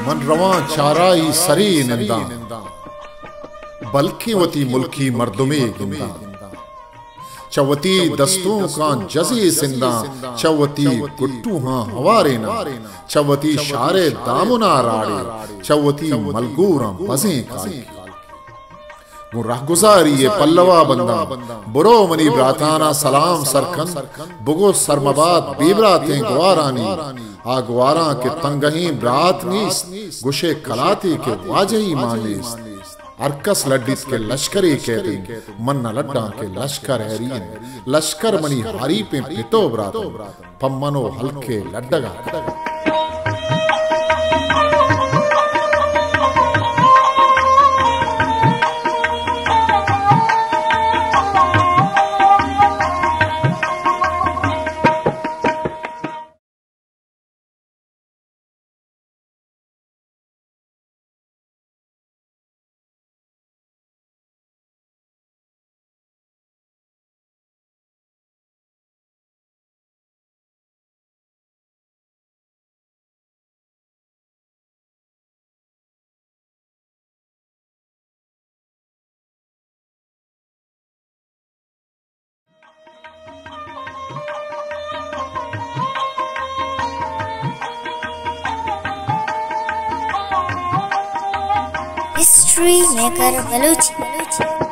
मन रवा चाराई सरी निंदा, बल्कि वती मुल्की मर्दुमे गिंदा। चवती दस्तों का जज़े सिंदा, चवती गुट्टू हाँ हवारे ना, चवती शारे दामुना राड़े, चवती मलगूरा बज़े काई। वो राहगुजारी ये पल्लवा बंदा, बुरो मनी ब्राताना सलाम सरकन, बुगो सरमबाद बेबरातें गुआरानी, आगवारा के तंगही ब्रात नीस, गुशे कलाती के वाजही मानीस। अरकस लड्डिस के लश्करी कहते मन्ना लड्डा के लश्कर हैरीन, लश्कर मनी हारी पे पितो ब्रात, पम्मनो हल्के लड्डगा। History maker Balochi.